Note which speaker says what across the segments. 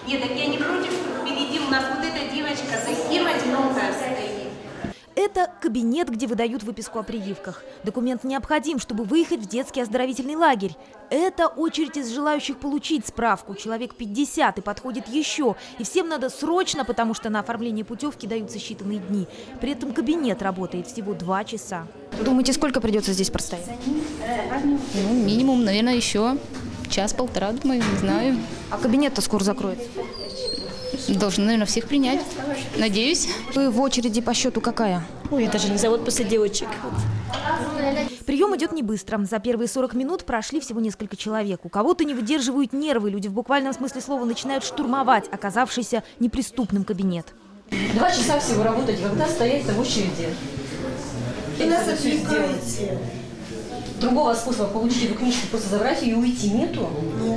Speaker 1: Деток, я не против, что впереди у нас вот эта девочка совсем одинокая стоит.
Speaker 2: Это кабинет, где выдают выписку о прививках. Документ необходим, чтобы выехать в детский оздоровительный лагерь. Это очередь из желающих получить справку. Человек 50 и подходит еще. И всем надо срочно, потому что на оформление путевки даются считанные дни. При этом кабинет работает всего 2 часа.
Speaker 3: Думаете, сколько придется здесь простоять?
Speaker 4: Ну, минимум, наверное, еще час-полтора, думаю, не знаю.
Speaker 3: А кабинет-то скоро закроется.
Speaker 4: Должны, наверное, всех принять. Надеюсь.
Speaker 3: Вы в очереди по счету какая?
Speaker 5: Ой, я даже не знаю, вот после девочек.
Speaker 2: Прием идет не быстро. За первые 40 минут прошли всего несколько человек. У кого-то не выдерживают нервы. Люди в буквальном смысле слова начинают штурмовать оказавшийся неприступным кабинет.
Speaker 6: 2 часа всего работать, когда стоять в очереди. И надо все сделать. Другого способа получить эту книжку, просто забрать ее и уйти нету? Нет.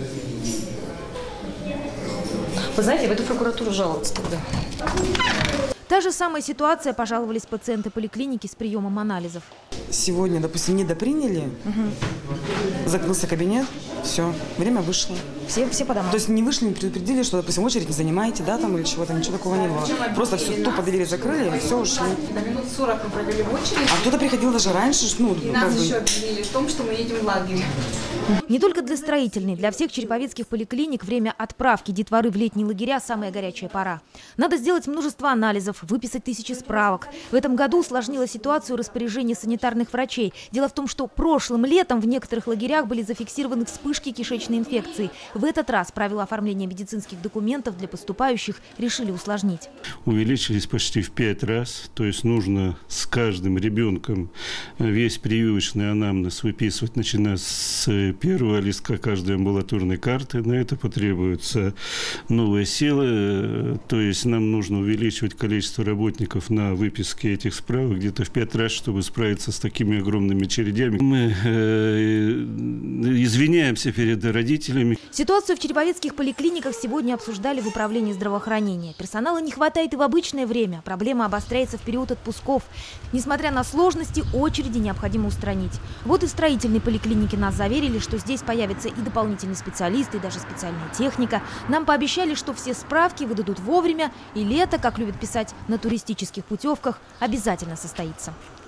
Speaker 6: Вы знаете, в эту прокуратуру жаловаться тогда.
Speaker 2: Та же самая ситуация, пожаловались пациенты поликлиники с приемом анализов.
Speaker 7: Сегодня, допустим, недоприняли, закрылся кабинет, все, время вышло.
Speaker 3: Все по домам?
Speaker 7: То есть не вышли, не предупредили, что, допустим, очередь не занимаете, да, там или чего-то, ничего такого не было. Просто все тупо двери закрыли и все, ушли.
Speaker 8: На минут 40 мы провели в очередь.
Speaker 7: А кто-то приходил даже раньше, ну,
Speaker 8: И нас еще обвинили в том, что мы едем в лагерь.
Speaker 2: Не только для строительной, для всех череповецких поликлиник время отправки детворы в летние лагеря – самая горячая пора. Надо сделать множество анализов, выписать тысячи справок. В этом году усложнило ситуацию распоряжение санитарных врачей. Дело в том, что прошлым летом в некоторых лагерях были зафиксированы вспышки кишечной инфекции. В этот раз правила оформления медицинских документов для поступающих решили усложнить.
Speaker 9: Увеличились почти в 5 раз, то есть нужно с каждым ребенком весь прививочный анамнез выписывать, начиная с первого листка каждой амбулаторной карты. На это потребуются новые силы, то есть нам нужно увеличивать количество работников на выписке этих справок где-то в 5 раз, чтобы справиться с такими огромными очередями. Мы извиняемся перед родителями.
Speaker 2: Ситуацию в череповецких поликлиниках сегодня обсуждали в управлении здравоохранения. Персонала не хватает и в обычное время. Проблема обостряется в период отпусков. Несмотря на сложности, очереди необходимо устранить. Вот и в строительной поликлинике нас заверили, что здесь появятся и дополнительные специалисты, и даже специальная техника. Нам пообещали, что все справки выдадут вовремя, и лето, как любят писать на туристических путевках, обязательно состоится.